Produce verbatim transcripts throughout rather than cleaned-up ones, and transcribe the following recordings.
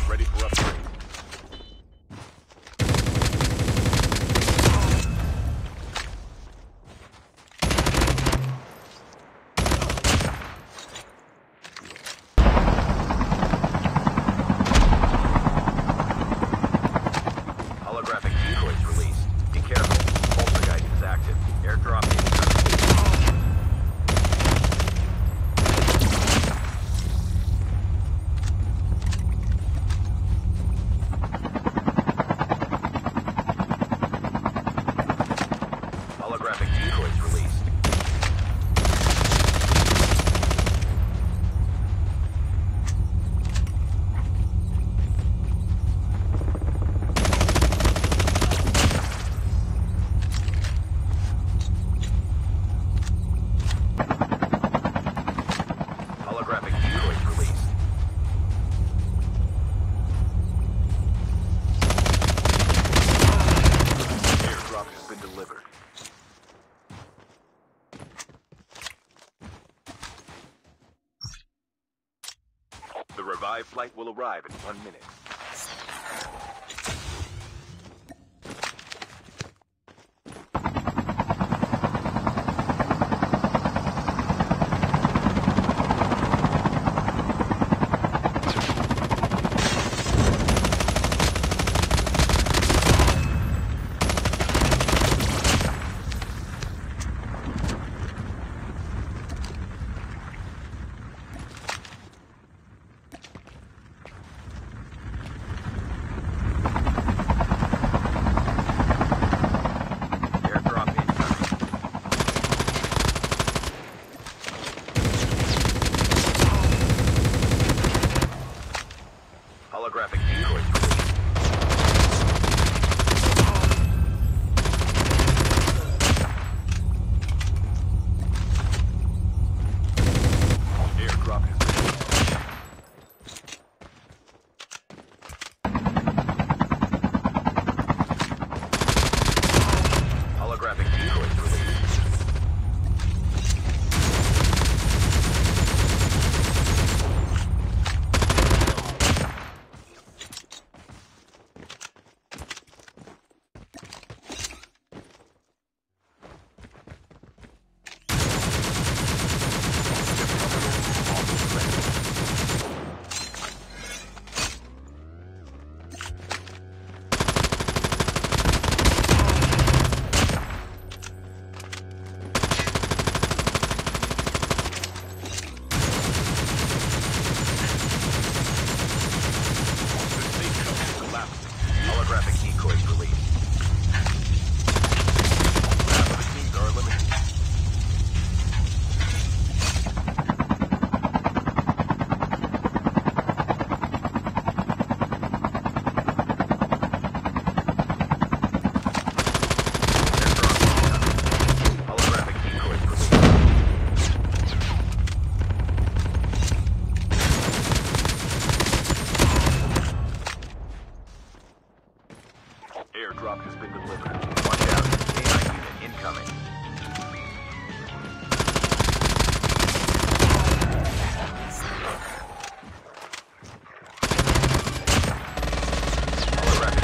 ready for upgrade. Holographic decoys released. Be careful. Poltergeist is active. Airdrop incoming. Holographic decoys released. Holographic decoys released. Airdrop has been delivered. The revived flight will arrive in one minute. Airdrop incoming. Holographic decoys released. Airdrop has been released. Holographic decoys released. Holographic decoys released. Half of the teams are eliminated. Holographic decoys released. Airdrop has been delivered. Watch out. K nine unit incoming. Holographic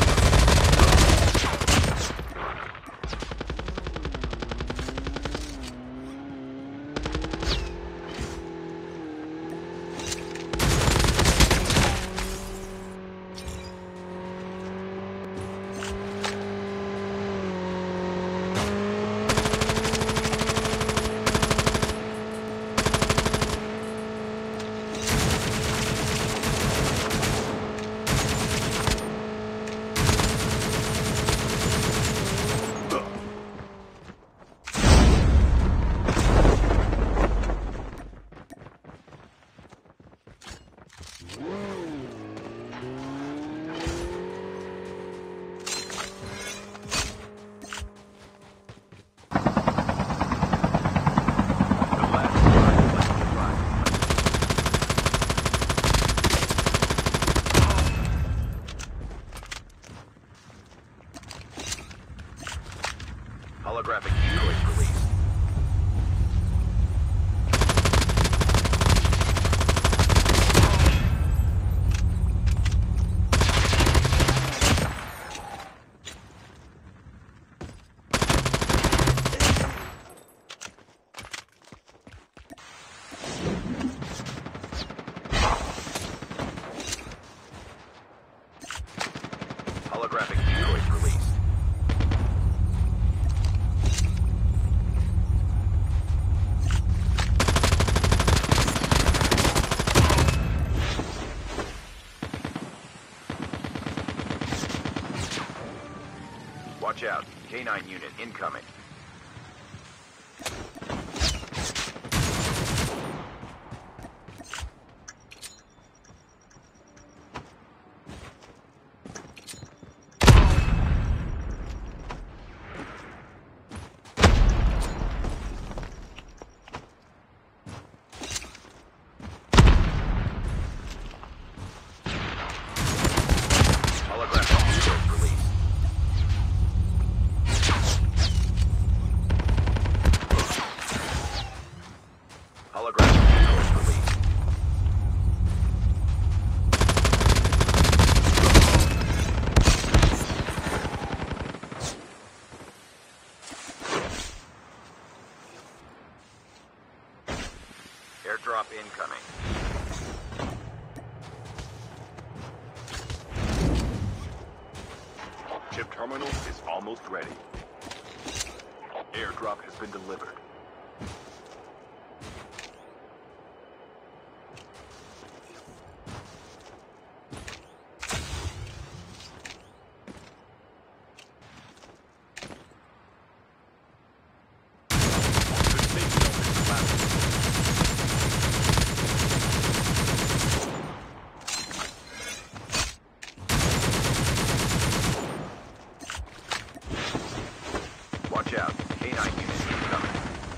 Holographic decoys released. Holographic decoys released. Watch out. K nine unit incoming. Airdrop incoming. Chip terminal is almost ready. Airdrop has been delivered. Watch out. K nine unit incoming.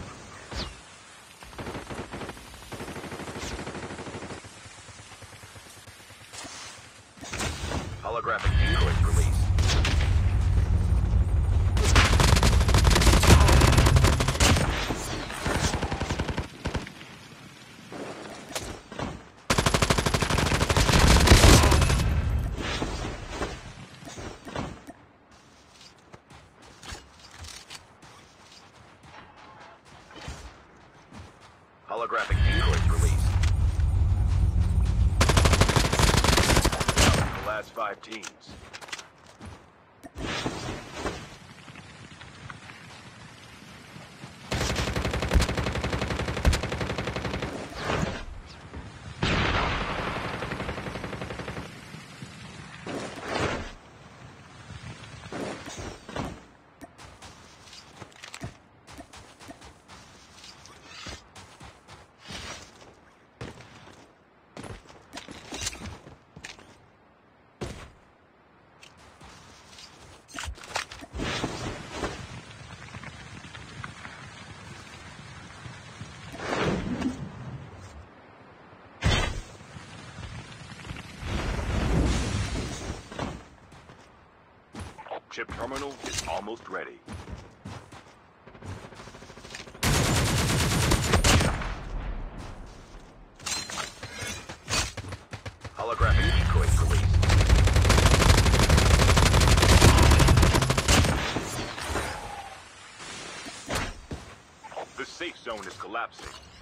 Holographic decoys released. Holographic decoys released. The last five teams. Chip terminal is almost ready. Holographic decoys released. The safe zone is collapsing.